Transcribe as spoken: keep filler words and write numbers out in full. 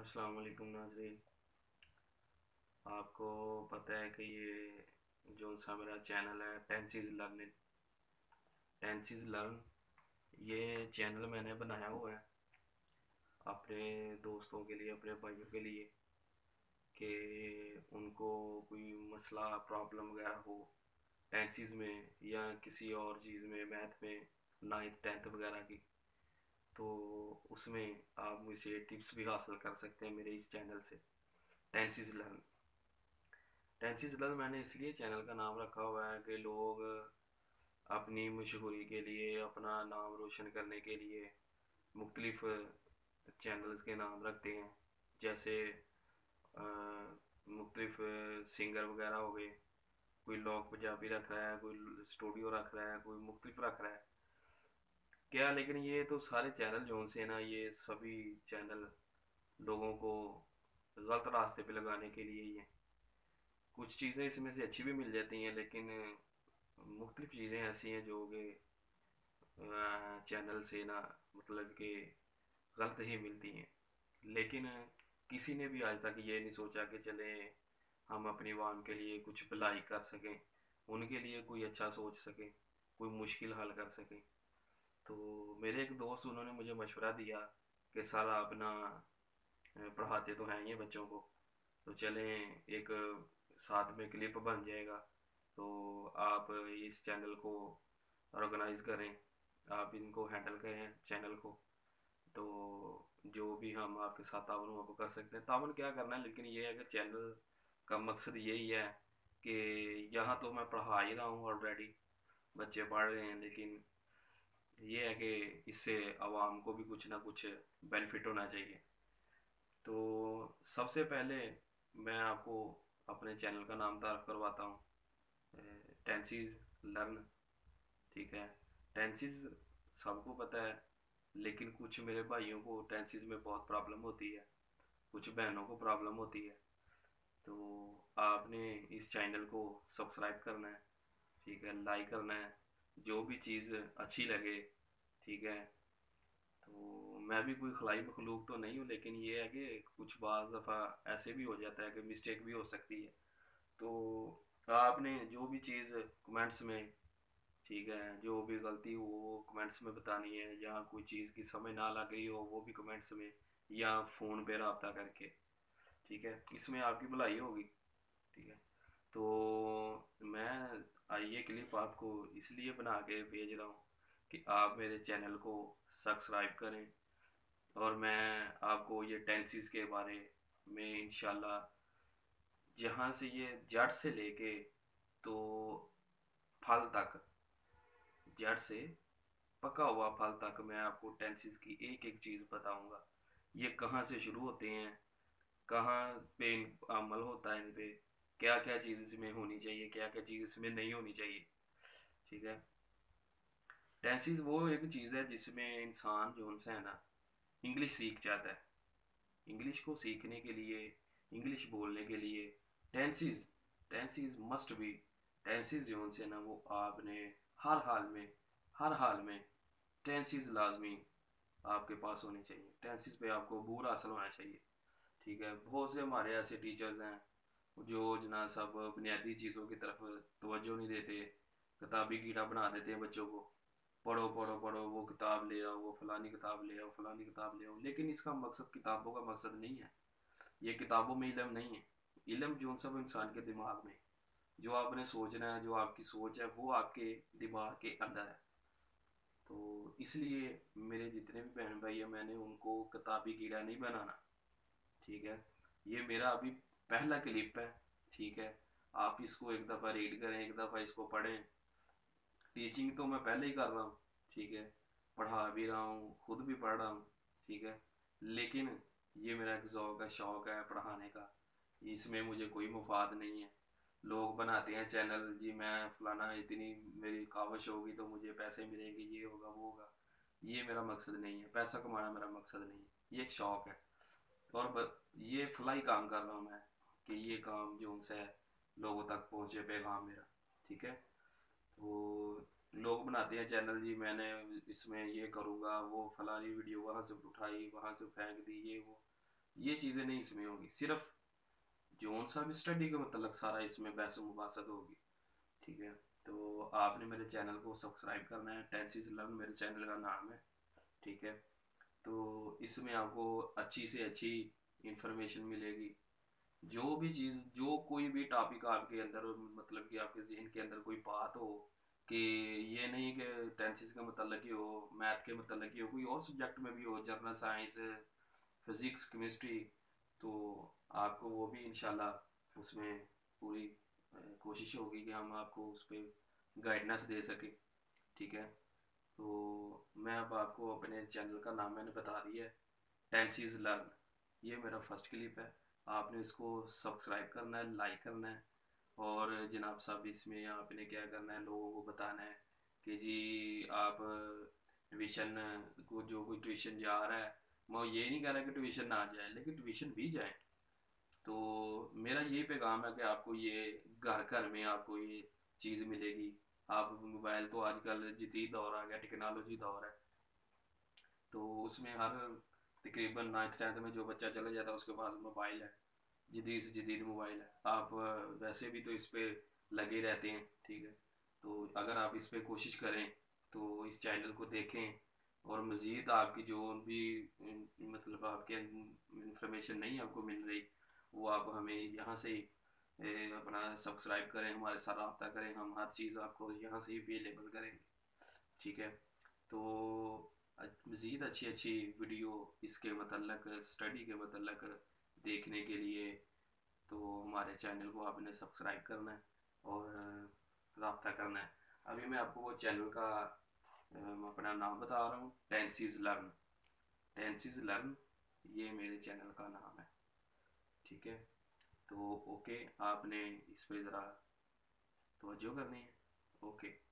अस्सलाम वालेकुम नाज़रीन। आपको पता है कि ये जो सा मेरा चैनल है टेंसिस लर्निंग टेंसिस लर्न ये चैनल मैंने बनाया हुआ है अपने दोस्तों के लिए, अपने भाइयों के लिए, कि उनको कोई मसला प्रॉब्लम वगैरह हो टेंसिस में या किसी और चीज़ में, मैथ में, नाइन्थ टेंथ वगैरह की, तो उसमें आप मुझसे टिप्स भी हासिल कर सकते हैं मेरे इस चैनल से। टेंसिस लर्न टेंसिस लर्न मैंने इसलिए चैनल का नाम रखा हुआ है कि लोग अपनी मशहूरी के लिए, अपना नाम रोशन करने के लिए मुख्तलिफ चैनल्स के नाम रखते हैं। जैसे मुख्तलिफ सिंगर वगैरह हो गए, कोई लोग पंजाबी रख रहा है, कोई स्टूडियो रख रहा है, कोई मुख्तलिफ रख रहा है क्या। लेकिन ये तो सारे चैनल जो से ना, ये सभी चैनल लोगों को गलत रास्ते पे लगाने के लिए ही हैं। कुछ चीज़ें इसमें से अच्छी भी मिल जाती हैं, लेकिन मुख्तलिफ चीज़ें ऐसी हैं जो कि चैनल से ना, मतलब कि गलत ही मिलती हैं। लेकिन किसी ने भी आज तक ये नहीं सोचा कि चले हम अपनी आवाम के लिए कुछ भलाई कर सकें, उनके लिए कोई अच्छा सोच सकें, कोई मुश्किल हल कर सकें। तो मेरे एक दोस्त, उन्होंने मुझे मशवरा दिया कि सर आप ना पढ़ाते तो हैं ये बच्चों को, तो चलें एक साथ में क्लिप बन जाएगा, तो आप इस चैनल को ऑर्गेनाइज़ करें, आप इनको हैंडल करें चैनल को, तो जो भी हम आपके साथ ताउन वो कर सकते हैं। ताउन क्या करना है, लेकिन ये है कि चैनल का मकसद यही है कि यहाँ तो मैं पढ़ा ही रहा हूँ ऑलरेडी, बच्चे पढ़ रहे हैं, लेकिन ये है कि इससे आवाम को भी कुछ ना कुछ बेनिफिट होना चाहिए। तो सबसे पहले मैं आपको अपने चैनल का नाम तारफ़ करवाता हूँ, टेंसिस लर्न। ठीक है, टेंसिस सबको पता है, लेकिन कुछ मेरे भाइयों को टेंसिस में बहुत प्रॉब्लम होती है, कुछ बहनों को प्रॉब्लम होती है। तो आपने इस चैनल को सब्सक्राइब करना है, ठीक है, लाइक करना है, जो भी चीज़ अच्छी लगे, ठीक है। तो मैं भी कोई खलाई मखलूक तो नहीं हूँ, लेकिन ये है कि कुछ बाज़ दफ़ा ऐसे भी हो जाता है कि मिस्टेक भी हो सकती है। तो आपने जो भी चीज़ कमेंट्स में, ठीक है, जो भी गलती हो वो कमेंट्स में बतानी है, या कोई चीज़ की समझ ना लग गई हो वो भी कमेंट्स में, या फ़ोन पे रब्ता करके, ठीक है, इसमें आपकी भलाई होगी। ठीक है, तो मैं ये क्लिप आपको इसलिए बना के भेज रहा हूँ कि आप मेरे चैनल को सब्सक्राइब करें, और मैं आपको ये टेंसिस के बारे में इंशाल्लाह, जहाँ से ये जड़ से लेके तो फल तक, जड़ से पका हुआ फल तक, मैं आपको टेंसिस की एक एक चीज़ बताऊंगा। ये कहाँ से शुरू होते हैं, कहाँ पे इन अमल होता है, इन पे क्या क्या चीज़ इसमें होनी चाहिए, क्या क्या चीज़ इसमें नहीं होनी चाहिए। ठीक है, टेंसिस वो एक चीज़ है जिसमें इंसान जो उनसे है ना, इंग्लिश सीख जाता है। इंग्लिश को सीखने के लिए, इंग्लिश बोलने के लिए tenses tenses must be. Tenses जो उनसे ना, वो आपने हर हाल में, हर हाल में टेंसिस लाजमी आपके पास होनी चाहिए। टेंसिस पे आपको बूर हासिल होना चाहिए। ठीक है, बहुत से हमारे ऐसे टीचर्स हैं जो जना सब बुनियादी चीज़ों की तरफ तवज्जो नहीं देते, किताबी कीड़ा बना देते हैं बच्चों को, पढ़ो पढ़ो पढ़ो, वो किताब ले आओ, वो फलानी किताब ले आओ, फलानी किताब ले आओ। लेकिन इसका मकसद किताबों का मकसद नहीं है, ये किताबों में इलम नहीं है। इलम जो सब इंसान के दिमाग में, जो आपने सोचना है, जो आपकी सोच है, वो आपके दिमाग के अंदर है। तो इसलिए मेरे जितने भी बहन भाई हैं, मैंने उनको किताबी कीड़ा नहीं बनाना। ठीक है, ये मेरा अभी पहला क्लिप है। ठीक है, आप इसको एक दफ़ा रीड करें, एक दफ़ा इसको पढ़ें। टीचिंग तो मैं पहले ही कर रहा हूँ, ठीक है, पढ़ा भी रहा हूँ, खुद भी पढ़ रहा हूँ, ठीक है, लेकिन ये मेरा एक ज़ौक़ है, शौक़ है पढ़ाने का, इसमें मुझे कोई मुफाद नहीं है। लोग बनाते हैं चैनल जी, मैं फलाना, इतनी मेरी काविश होगी तो मुझे पैसे मिलेंगे, ये होगा वो होगा। ये मेरा मकसद नहीं है, पैसा कमाना मेरा मकसद नहीं है, ये एक शौक़ है। और ब, ये फलाई काम कर रहा हूँ मैं, कि ये काम जो उनसे लोगों तक पहुँचे पैगाम मेरा। ठीक है, तो लोग बनाते हैं चैनल जी, मैंने इसमें ये करूँगा, वो फलानी वीडियो वहाँ से उठाई, वहाँ से फेंक दी, ये वो। ये चीज़ें नहीं इसमें होगी, सिर्फ जोन सा भी स्टडी का मतलब सारा इसमें बहस मुबासत होगी। ठीक है, तो आपने मेरे चैनल को सब्सक्राइब करना है, टेंसिस लर्न मेरे चैनल का नाम है। ठीक है, तो इसमें आपको अच्छी से अच्छी इंफॉर्मेशन मिलेगी। जो भी चीज़, जो कोई भी टॉपिक आपके अंदर, मतलब कि आपके जहन के अंदर कोई बात हो, कि ये नहीं कि टेंसेस का मतलब ही हो, मैथ के मतलब ही हो, कोई और सब्जेक्ट में भी हो, जनरल साइंस, फिज़िक्स, केमिस्ट्री, तो आपको वो भी इंशाल्लाह उसमें पूरी अ, कोशिश होगी कि हम आपको उस पर गाइडेंस दे सकें। ठीक है, तो मैं अब आपको अपने चैनल का नाम मैंने बता दिया है, टेंसेस लर्न। ये मेरा फर्स्ट क्लिप है, आपने इसको सब्सक्राइब करना है, लाइक करना है, और जनाब साहब इसमें आपने क्या करना है, लोगों को बताना है कि जी आप ट्यूशन को, जो कोई ट्यूशन जा रहा है, मैं ये नहीं कह रहा कि ट्यूशन ना जाए, लेकिन ट्यूशन भी जाए। तो मेरा ये पैगाम है कि आपको ये घर घर में आपको ये चीज़ मिलेगी। आप मोबाइल, तो आजकल जदीद दौर आ गया, टेक्नोलॉजी दौर है, तो उसमें हर तकरीबन नाइन्थ टेंथ में जो बच्चा चला जाता है उसके पास मोबाइल है, जदीद से जदीद मोबाइल है। आप अ, वैसे भी तो इस पे लगे रहते हैं। ठीक है, तो अगर आप इस पे कोशिश करें तो इस चैनल को देखें, और मज़ीद आपकी जो भी अम, मतलब आपके इंफॉर्मेशन नहीं आपको मिल रही, वो आप हमें यहाँ से ही ए, अपना सब्सक्राइब करें, हमारे साथ रब्ता करें, हम हर चीज़ आपको यहाँ से ही अवेलेबल करेंगे। ठीक है, तो मज़ीद अच्छी अच्छी वीडियो इसके मतलब स्टडी के मतलब देखने के लिए, तो हमारे चैनल को आपने सब्सक्राइब करना है और रब्ता करना है। अभी मैं आपको वो चैनल का अम, अपना नाम बता रहा हूँ, टेंसिस लर्न। टेंसिस लर्न, ये मेरे चैनल का नाम है। ठीक है, तो ओके, आपने इस पे ज़रा तवज्जो करनी है। ओके।